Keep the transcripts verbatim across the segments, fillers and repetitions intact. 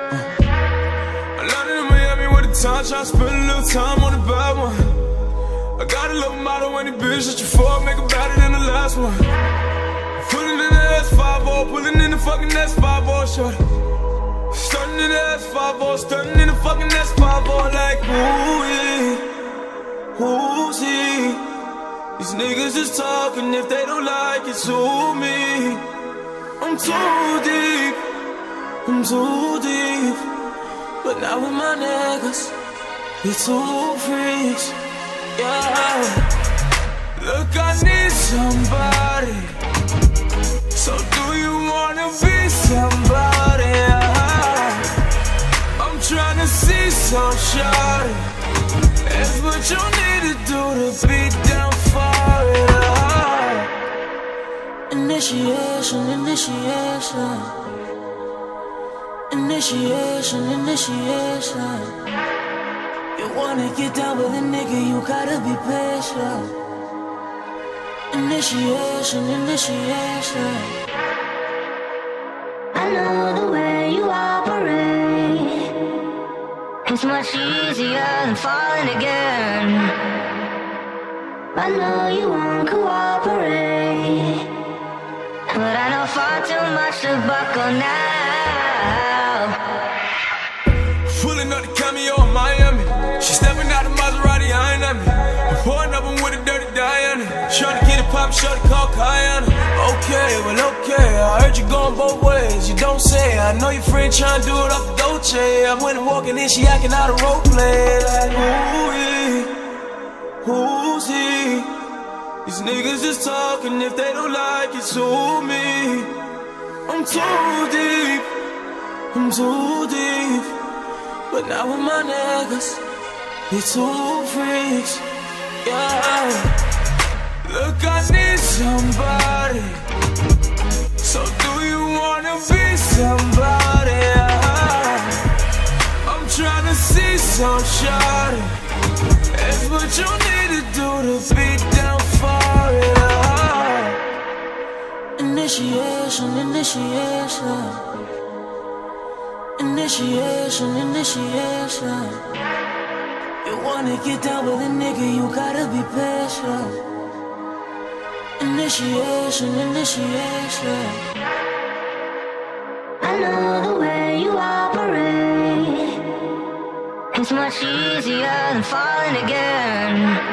I landed in Miami with the time, tryna spend a little time on the bad one. I got a little model when the bitch that you fuck, make it better than the last one. Pulling in the S five oh, pulling in the fucking S five oh, shorty. Stunning in the S five oh, stunning in the fucking S five oh, like ooh-wee, who's he? These niggas just talking, if they don't like it, to me. I'm too deep, I'm too deep. But now with my niggas, we two freaks, yeah. Look, I need somebody. So do you wanna be somebody? I'm tryna see some shawty. That's what you need to do to be down for it. Initiation, initiation. Initiation, initiation. You wanna get down with a nigga, you gotta be patient. Initiation, initiation. I know the way you operate. It's much easier than falling again. I know you won't cooperate, but I know far too much to buckle now. Pulling up the cameo in Miami. She stepping out the Maserati, eyeing at me. I'm pouring up with a dirty Diana. Trying to get it pop, shorty call Kayana. Okay, well okay, I heard you going both ways. You don't say, I know your friend trying to do it off the Dolce. I went and walking in, she acting out a role play. Like, ooh-wee, who's he? These niggas just talking, if they don't like it, to me. I'm too deep, I'm too deep. But now with my niggas, we two freaks, yeah. Look, I need somebody. So do you wanna be somebody? I'm tryna see some shawty. That's what you need to do to be down for it. Initiation, initiation. Initiation, initiation. You wanna get down with a nigga, you gotta be patient. Initiation, initiation. I know the way you operate. It's much easier than falling again.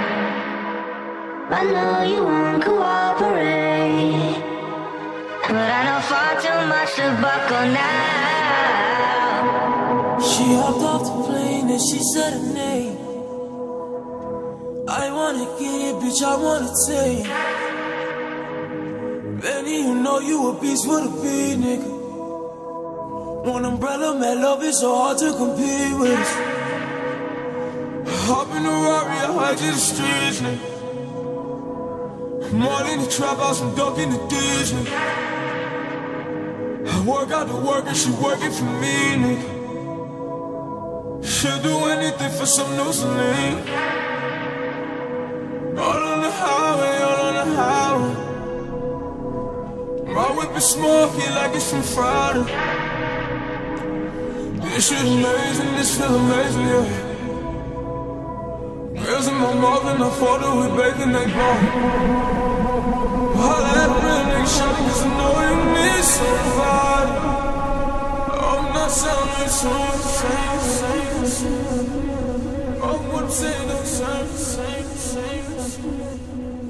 I know you won't cooperate, but I know far too much to buckle now. She hopped off the plane and she said her name. I wanna get it, bitch, I wanna take. Benny, you know you a beast with a beat, nigga. One umbrella, man, love is so hard to compete with. Hop in the Rari, I hike to the streets, nigga. I'm all in the trap house, I'm ducking the D's, nigga. I work out the work and she working for me, nigga. She'll do anything for some new Celine. All on the highway, all on the highway. My whip is smoky like it's from Friday. This shit amazing, this feel amazing, yeah. Girls in my mouth and I fought her with bacon, they bone. Holla at a real nigga, shawty, cause I know you need somebody. I'm not sounding so same, same, same. I'm what I'm saying, I'm saying, same, same, same.